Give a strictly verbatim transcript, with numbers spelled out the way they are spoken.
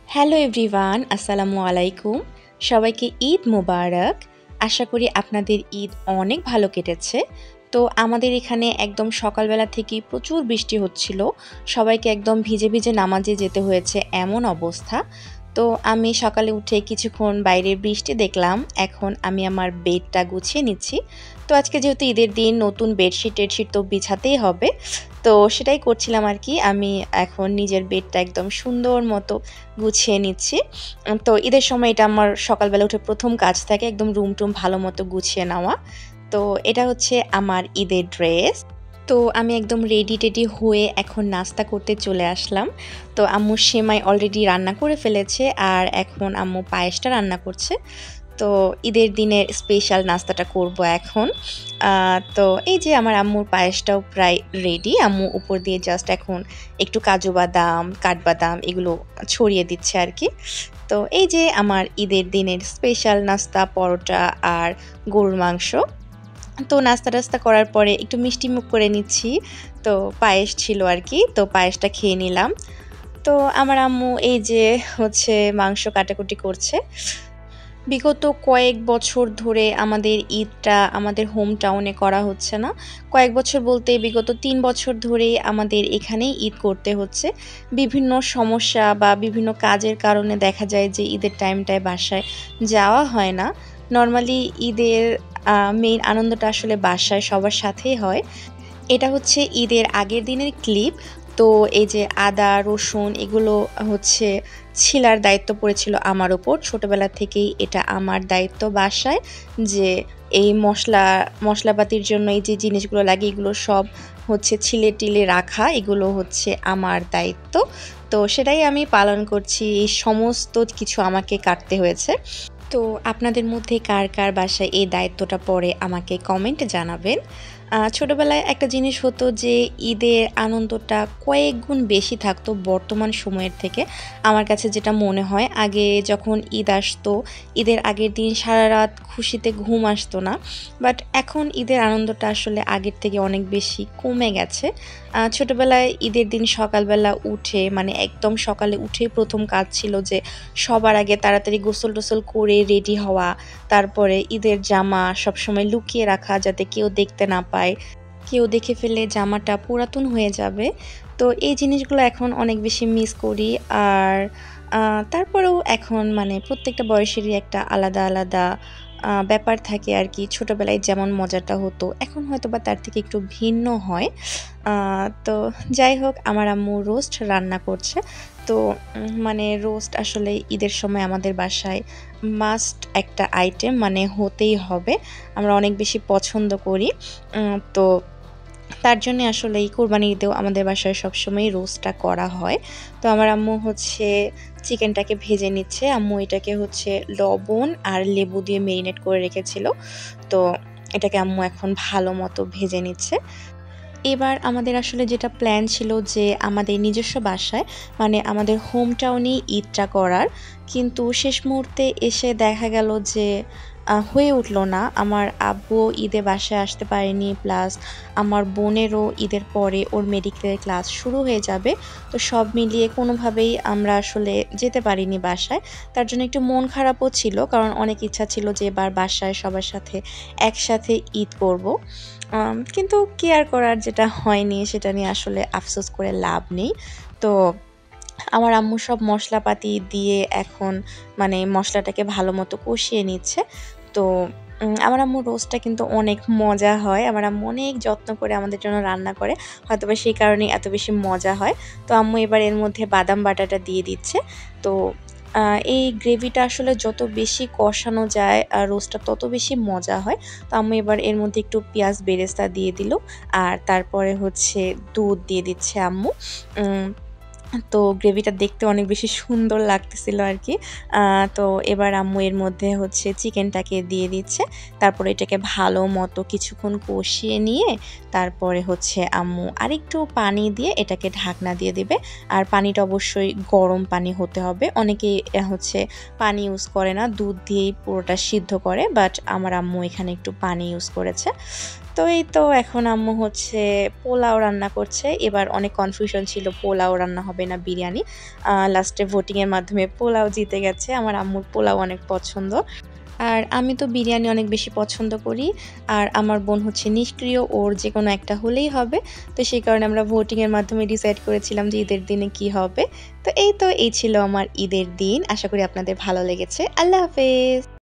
Hello everyone, আসসালামু আলাইকুম। সবাইকে ঈদ মোবারক। আশা করি আপনাদের ঈদ অনেক ভালো কেটেছে। তো আমাদের এখানে একদম সকালবেলা থেকেই প্রচুর বৃষ্টি হচ্ছিল। সবাইকে একদম ভিজে ভিজে নামাজে যেতে হয়েছে এমন অবস্থা। তো আমি সকালে উঠে কিছুক্ষণ বাইরের বৃষ্টি দেখলাম। এখন আমি আমার বেডটা গুছিয়ে নিচ্ছি। তো আজকে যেহেতু ঈদের দিন, নতুন বেডশিট টেডশিট তো বিছাতেই হবে। তো সেটাই করছিলাম আর কি। আমি এখন নিজের বেডটা একদম সুন্দর মতো গুছিয়ে নিচ্ছি। উম তো ঈদের সময় এটা আমার সকালবেলা উঠে প্রথম কাজ থাকে একদম রুম টুম ভালো মতো গুছিয়ে নেওয়া। তো এটা হচ্ছে আমার ঈদের ড্রেস। তো আমি একদম রেডি টেডি হয়ে এখন নাস্তা করতে চলে আসলাম। তো আম্মু সেমাই অলরেডি রান্না করে ফেলেছে আর এখন আম্মু পায়েসটা রান্না করছে। তো ঈদের দিনের স্পেশাল নাস্তাটা করব এখন। আ তো এই যে আমার আম্মুর পায়েসটাও প্রায় রেডি। আম্মু উপর দিয়ে জাস্ট এখন একটু কাজু বাদাম, কাঠবাদাম এগুলো ছড়িয়ে দিচ্ছে আরকি। তো এই যে আমার ঈদের দিনের স্পেশাল নাস্তা পরোটা আর গরুর মাংস। তো নাস্তা-টাস্তা করার পরে একটু মিষ্টিমুখ করে নিচ্ছি। তো পায়েস ছিল আরকি। তো পায়েসটা খেয়ে নিলাম। তো আমার আম্মু এই যে হচ্ছে মাংস কাটাকুটি করছে। বিগত কয়েক বছর ধরে আমাদের ঈদটা আমাদের হোম টাউনে করা হচ্ছে না। কয়েক বছর বলতে বিগত তিন বছর ধরেই আমাদের এখানেই ঈদ করতে হচ্ছে। বিভিন্ন সমস্যা বা বিভিন্ন কাজের কারণে দেখা যায় যে ঈদের টাইমটায় বাসায় যাওয়া হয় না। নরমালি ঈদের আ মেইন আনন্দটা আসলে বাসায় সবার সাথেই হয়। এটা হচ্ছে ঈদের আগের দিনের ক্লিপ। তো এই যে আদা, রসুন এগুলো হচ্ছে ছিলার দায়িত্ব পড়েছিল আমার উপর। ছোটবেলা থেকেই এটা আমার দায়িত্ব বাসায় যে এই মসলা মসলাপাতির জন্য এই যে জিনিসগুলো লাগে এগুলো সব হচ্ছে ছিলে-টিলে রাখা এগুলো হচ্ছে আমার দায়িত্ব। তো সেটাই আমি পালন করছি। এই সমস্ত কিছু আমাকে কাটতে হয়েছে। তো আপনাদের মধ্যে কার, কার বাসায় এই দায়িত্বটা পড়ে আমাকে কমেন্টে জানাবেন। আ ছোটবেলায় একটা জিনিস হতো যে ঈদের আনন্দটা কয়েক গুণ বেশি থাকতো বর্তমান সময়ের থেকে। আমার কাছে যেটা মনে হয় আগে যখন ঈদ আসতো, ঈদের আগের দিন সারারাত খুশিতে ঘুম আসতো না। বাট এখন ঈদের আনন্দটা আসলে আগের থেকে অনেক বেশি কমে গেছে। আ ছোটবেলায় ঈদের দিন সকালবেলা উঠে মানে একদম সকালে উঠেই প্রথম কাজ ছিল যে সবার আগে তাড়াতাড়ি গোসল-টোসল করে রেডি হওয়া। তারপরে ঈদের জামা সবসময় লুকিয়ে রাখা যাতে কেউ দেখতে না পায়। কেউ দেখে ফেললে জামাটা পুরাতন হয়ে যাবে। তো এই জিনিসগুলো এখন অনেক বেশি মিস করি। আর আ তারপরেও এখন মানে প্রত্যেকটা বয়সেরই একটা আলাদা, আলাদা আ ব্যাপার থাকে আরকি। ছোটবেলায় যেমন মজাটা হতো, এখন হয়তোবা তার থেকে একটু ভিন্ন হয়। আ তো যাই হোক আমার আম্মু রোস্ট রান্না করছে। তো উম মানে রোস্ট আসলে ঈদের সময় আমাদের বাসায় মাস্ট একটা আইটেম মানে হতেই হবে। আমরা অনেক বেশি পছন্দ করি। উম তো তার জন্যে আসলে এই কোরবানির ঈদেও আমাদের বাসায় সবসময়ই রোস্টটা করা হয়। তো আমার আম্মু হচ্ছে চিকেনটাকে ভেজে নিচ্ছে। আম্মু এটাকে হচ্ছে লবণ আর লেবু দিয়ে মেরিনেট করে রেখেছিল। তো এটাকে আম্মু এখন ভালো মতো ভেজে নিচ্ছে। এবার আমাদের আসলে যেটা প্ল্যান ছিল যে আমাদের নিজস্ব বাসায় মানে আমাদের হোম টাউনেই ঈদটা করার। কিন্তু শেষ মুহূর্তে এসে দেখা গেল যে আ হয়ে উঠল না। আমার আব্বুও ঈদে বাসায় আসতে পারেনি। প্লাস আমার বোনেরও ঈদের পরে ওর মেডিকেলের ক্লাস শুরু হয়ে যাবে। তো সব মিলিয়ে কোনোভাবেই আমরা আসলে যেতে পারিনি বাসায়। তার জন্য একটু মন খারাপও ছিল। কারণ অনেক ইচ্ছা ছিল যে এবার বাসায় সবার সাথে একসাথে ঈদ করব। আম কিন্তু কি আর করার যেটা হয়নি সেটা নিয়ে আসলে আফসোস করে লাভ নেই। তো আমার আম্মু সব মশলাপাতি দিয়ে এখন মানে মসলাটাকে ভালোমতো কষিয়ে নিচ্ছে। তো উম আমার আম্মুর রোস্টটা কিন্তু অনেক মজা হয়। আমার আম্মু অনেক যত্ন করে আমাদের জন্য রান্না করে। হয়তোবা সেই কারণেই এত বেশি মজা হয়। তো আম্মু এবার এর মধ্যে বাদাম বাটাটা দিয়ে দিচ্ছে। তো আ এই গ্রেভিটা আসলে যত বেশি কষানো যায় আ রোস্টটা তত বেশি মজা হয়। তো আম্মু এবার এর মধ্যে একটু পেঁয়াজ বেরেস্তা দিয়ে দিল। আর তারপরে হচ্ছে দুধ দিয়ে দিচ্ছে আম্মু। উম তো গ্রেভিটা দেখতে অনেক বেশি সুন্দর লাগতেছিল আরকি। আ তো এবার আম্মু এর মধ্যে হচ্ছে চিকেনটাকে দিয়ে দিচ্ছে। তারপরে এটাকে ভালো মতো কিছুক্ষণ কষিয়ে নিয়ে তারপরে হচ্ছে আম্মু আরেকটু পানি দিয়ে এটাকে ঢাকনা দিয়ে দিবে। আর পানিটা অবশ্যই গরম পানি হতে হবে। অনেকেই এ হচ্ছে পানি ইউজ করে না, দুধ দিয়েই পুরোটা সিদ্ধ করে। বাট আমার আম্মু এখানে একটু পানি ইউজ করেছে। তো এই তো এখন আম্মু হচ্ছে পোলাও রান্না করছে। এবার অনেক কনফিউশন ছিল পোলাও রান্না হবে না বিরিয়ানি। আ লাস্টে ভোটিং এর মাধ্যমে পোলাও জিতে গেছে। আমার আম্মুর পোলাও অনেক পছন্দ। আর আমি তো বিরিয়ানি অনেক বেশি পছন্দ করি। আর আমার বোন হচ্ছে নিষ্ক্রিয়, ওর যেকোনো একটা হলেই হবে। তো সেই কারণে আমরা ভোটিং এর মাধ্যমে ডিসাইড করেছিলাম যে ঈদের দিনে কি হবে। তো এই তো এই ছিল আমার ঈদের দিন। আশা করি আপনাদের ভালো লেগেছে। আল্লাহ হাফেজ।